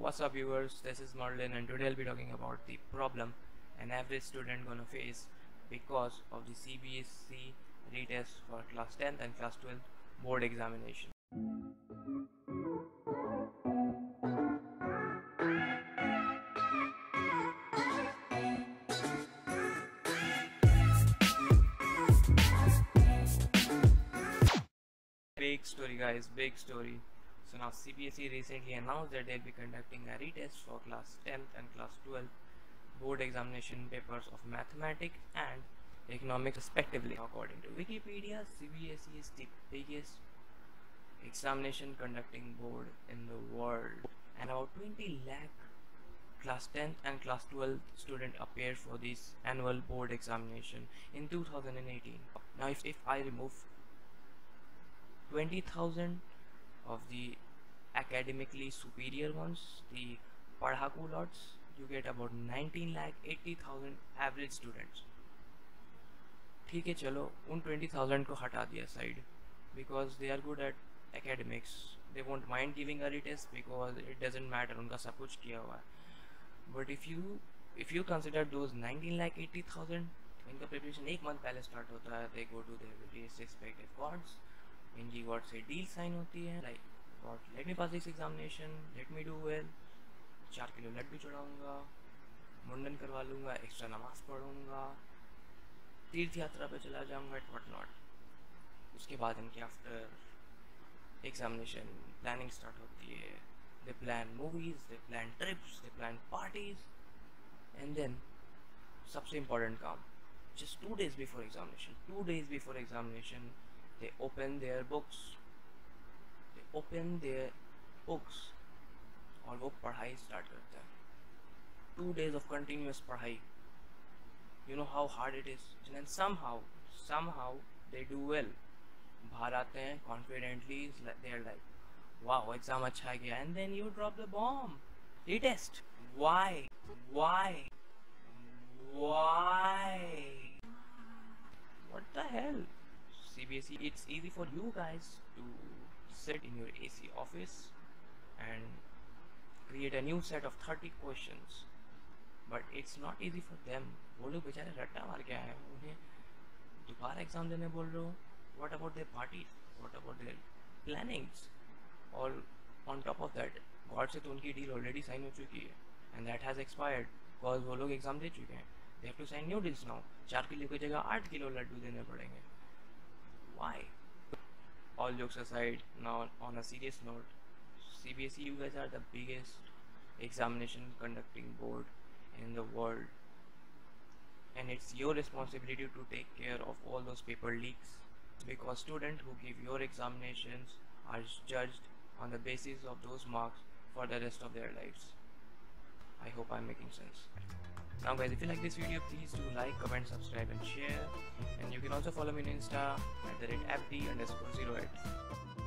What's up viewers, this is Merlin and today I'll be talking about the problem an average student gonna face because of the CBSE retest for class 10th and class 12th board examination. Big story guys, big story. So now CBSE recently announced that they'll be conducting a retest for class 10th and class 12th board examination papers of mathematics and economics respectively. According to Wikipedia, CBSE is the biggest examination conducting board in the world, and about 20 lakh class 10th and class 12th student appeared for this annual board examination in 2018. Now if I remove 20,000 of the academically superior ones, the padhaku lots, you get about 19,80,000 average students. ठीक है, चलो उन 20,000 को हटा दिया side because they are good at academics. They won't mind giving a retest because it doesn't matter, उनका सब कुछ किया हुआ है. But if you consider those 19,80,000, इनका preparation एक month पहले start होता है. They go to their various respective gods. इनकी गॉड से डील साइन होती है, like god let me pass this examination, let me do well, 4 kilo लड्डू चढ़ाऊंगा, मुंडन करवा लूँगा, एक्स्ट्रा नमाज पढ़ूंगा, तीर्थ यात्रा पे चला जाऊंगा, व्हाट नॉट. उसके बाद इनके आफ्टर एग्जामिनेशन प्लानिंग स्टार्ट होती है. They plan movies, they plan trips, they plan parties, and then सबसे इम्पोर्टेंट काम, just 2 days before examination they open their books और वो पढ़ाई स्टार्ट करते हैं. 2 days of continuous पढ़ाई. You know how hard it is, and then somehow they do well. बाहर आते हैं confidently, they are like wow exam अच्छा गया, and then you drop the bomb, retest. Why? What the hell? CBSE, it's easy for you guys to sit in your AC office and create a new set of 30 questions, but it's not easy for them. वो लोग बेचारे रट्टा मार के आए हैं, उन्हें दोबारा एग्जाम देने बोल रहे हो. What about their parties? What about their plannings? और on top of that, God से तो उनकी डील ऑलरेडी साइन हो चुकी है and that has expired because वो लोग एग्जाम दे चुके हैं. They have to sign new deals now. 4 kilo की जगह 8 किलो लड्डू देने पड़ेंगे. Why? All jokes aside, now on a serious note, CBSE, you guys are the biggest examination conducting board in the world, and it's your responsibility to take care of all those paper leaks, because students who give your examinations are judged on the basis of those marks for the rest of their lives. I hope I'm making sense. Now guys, if you like this video, please do like, comment, subscribe and share, and you can also follow me on Insta at @FD_08.